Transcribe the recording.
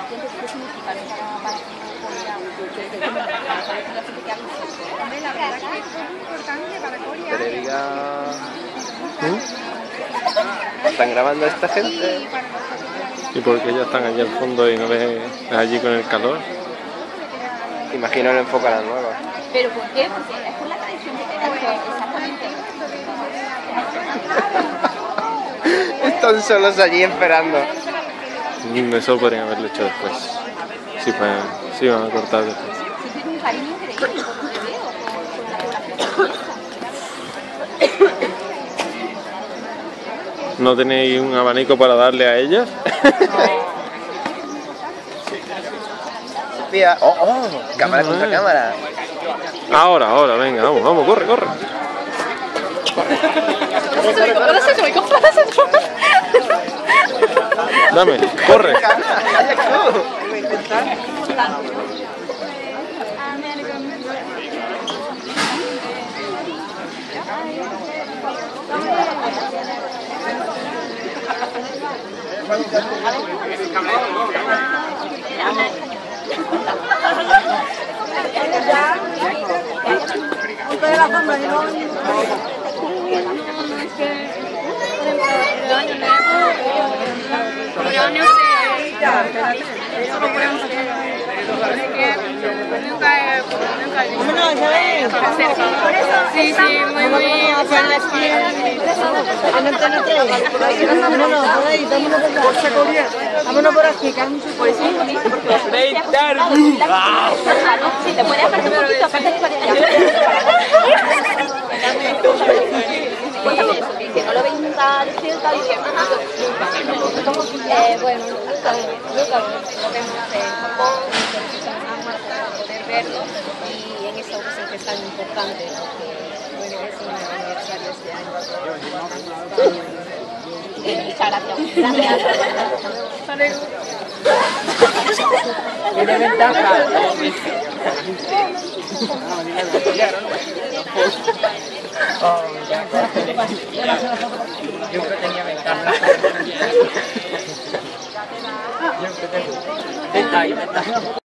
Entonces, ¿qué significa para ti Corea? Hombre, la verdad que esto es muy importante para Corea. Que le diga... ¿Están grabando a esta gente? ¿Y por qué ellos están allí al fondo y no ves allí con el calor? Imagino lo enfocarán luego. ¿Pero por qué? Porque es por la tradición que tenemos, exactamente. Están solos allí esperando. Eso podrían haberlo hecho después. Sí, van a cortar después. Sí, tiene un cariño increíble por lo que veo, con la población. ¿No tenéis un abanico para darle a ellas? Sofía. ¡Oh! Cámara contra cámara. Ahora, venga, vamos, corre. Dame, corre. Sí, muy vámonos por aquí, que hay mucho por eso. Si te puedes apartar un poquito, aparte de para allá. Cuéntame eso, que no lo veis nunca de cerca y que bueno, nunca lo vemos en Japón, para poder verlo y en esta ocasión que es tan importante, porque bueno, es un aniversario este año. Muchas gracias. Tiene ventaja. Yo creo que tenía ventaja. Ventaja.